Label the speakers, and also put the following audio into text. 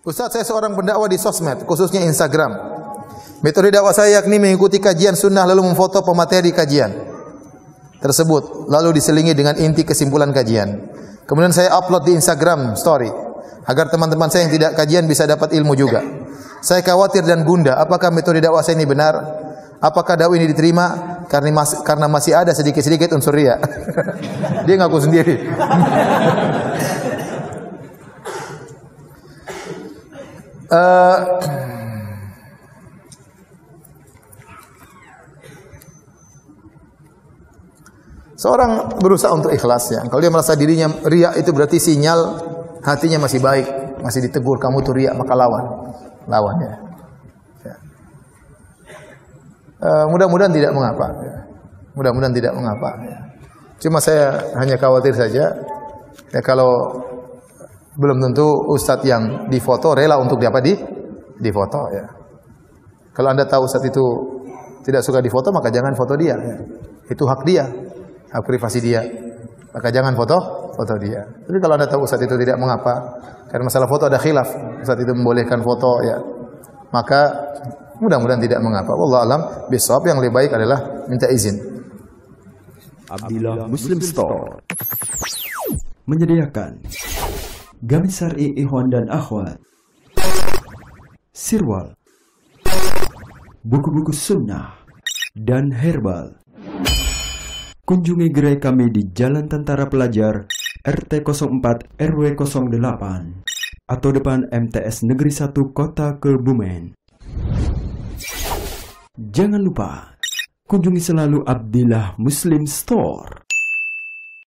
Speaker 1: Ustaz, saya seorang pendakwah di sosmed, khususnya Instagram. Metode dakwah saya yakni mengikuti kajian sunnah lalu memfoto pemateri kajian tersebut, lalu diselingi dengan inti kesimpulan kajian. Kemudian saya upload di Instagram story agar teman-teman saya yang tidak kajian bisa dapat ilmu juga. Saya khawatir dan gundah, apakah metode dakwah saya ini benar? Apakah dakwah ini diterima? Karena masih ada sedikit-sedikit unsur riya. Dia ngaku sendiri. Seorang berusaha untuk ikhlas ya. Kalau dia merasa dirinya riya itu berarti sinyal hatinya masih baik, masih ditegur kamu tuh riya, maka lawan ya. Mudah-mudahan tidak mengapa. Ya. Mudah-mudahan tidak mengapa. Ya. Cuma saya hanya khawatir saja ya kalau belum tentu ustadz yang difoto rela untuk difoto ya. Kalau Anda tahu ustadz itu tidak suka difoto, maka jangan foto dia ya. Itu hak dia, hak privasi dia. Maka jangan foto dia. Tapi kalau Anda tahu ustadz itu tidak mengapa, karena masalah foto ada khilaf, ustadz itu membolehkan foto ya, maka mudah-mudahan tidak mengapa. Wallahu alam bisawab, yang lebih baik adalah minta izin.
Speaker 2: Abdillah Muslim Store menyediakan gamis syar'i ikhwan dan akhwat, sirwal, buku-buku sunnah, dan herbal. Kunjungi gerai kami di Jalan Tentara Pelajar, RT 04 RW 08, atau depan MTS Negeri 1 Kota Kebumen. Jangan lupa, kunjungi selalu Abdillah Muslim Store.